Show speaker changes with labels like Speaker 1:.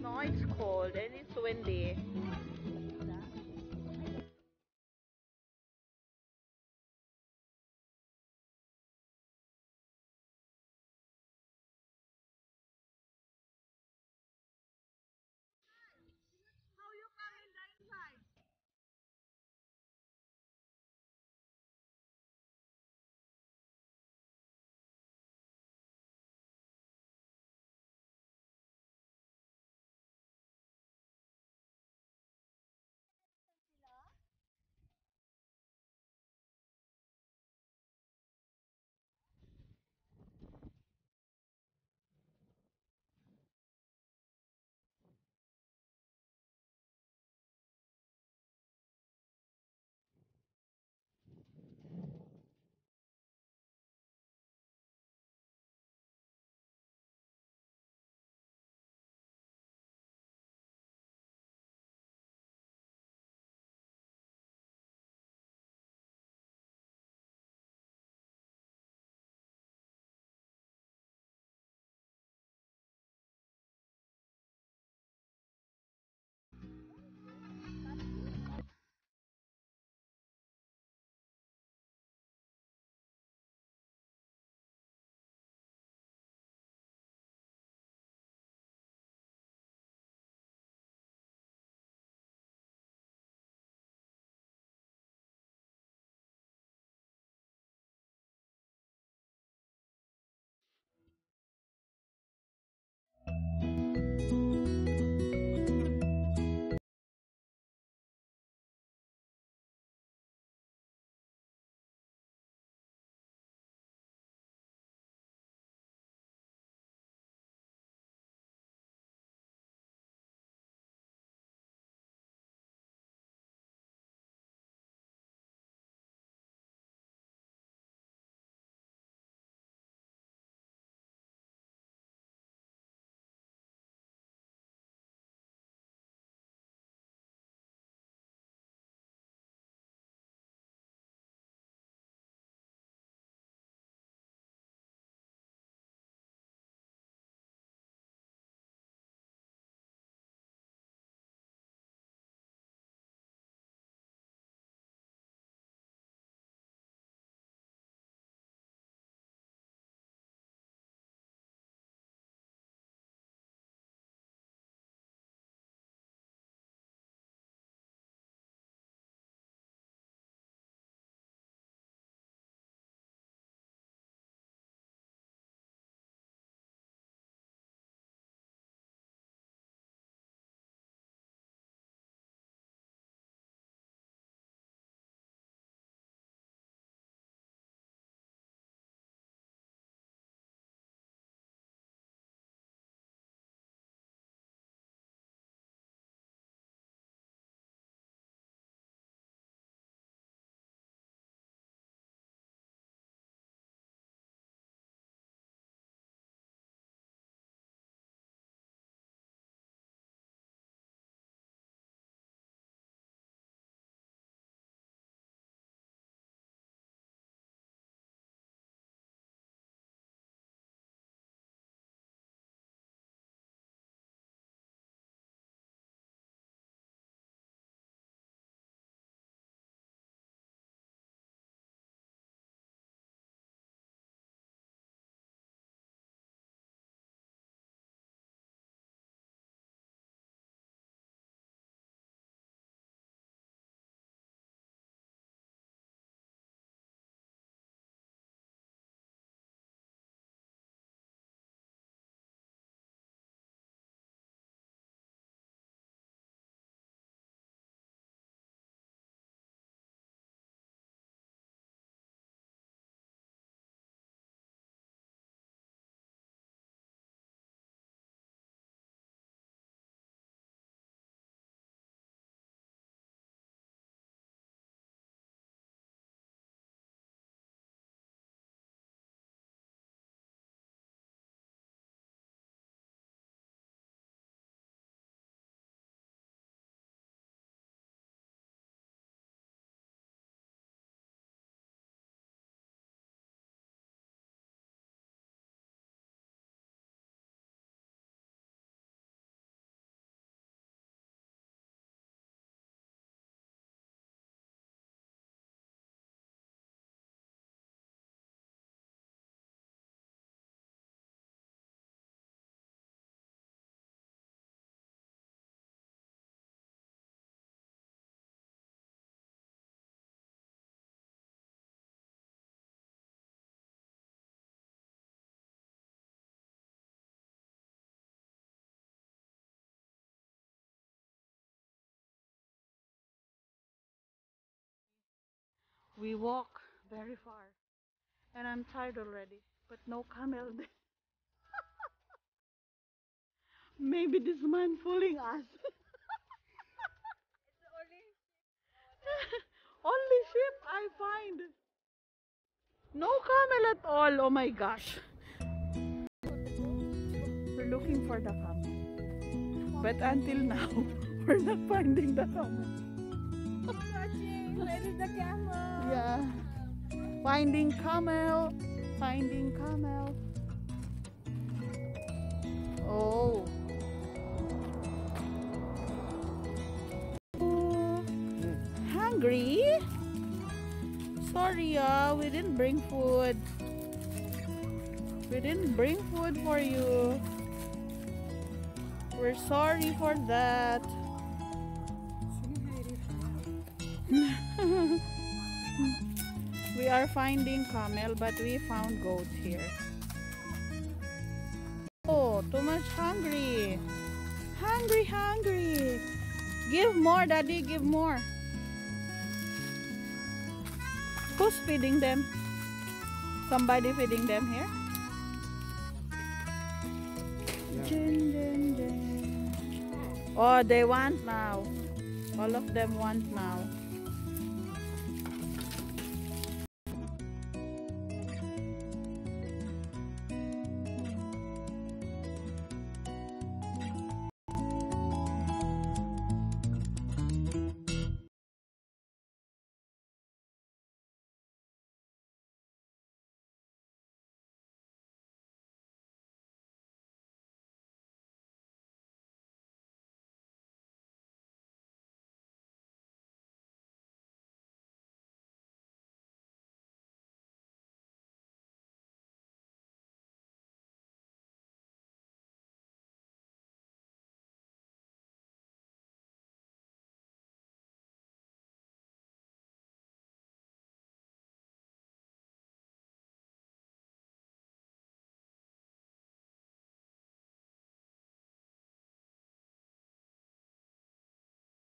Speaker 1: No, it's cold and it's windy.
Speaker 2: We walk very far. And I'm tired already. But no camel there. Maybe this man fooling us. Only sheep I find. No camel at all. Oh my gosh. We're looking for the camel. But until now, we're not finding the camel.
Speaker 1: Where is the camel?
Speaker 2: Yeah. Finding camel. Finding camel. Oh. Hungry? Sorry, we didn't bring food. We didn't bring food for you. We're sorry for that. We are finding camel, but we found goat here. Oh, too much hungry. Hungry, hungry. Give more, Daddy, give more. Who's feeding them? Somebody feeding them here? Ding, ding, ding. Oh, they want now. All of them want now.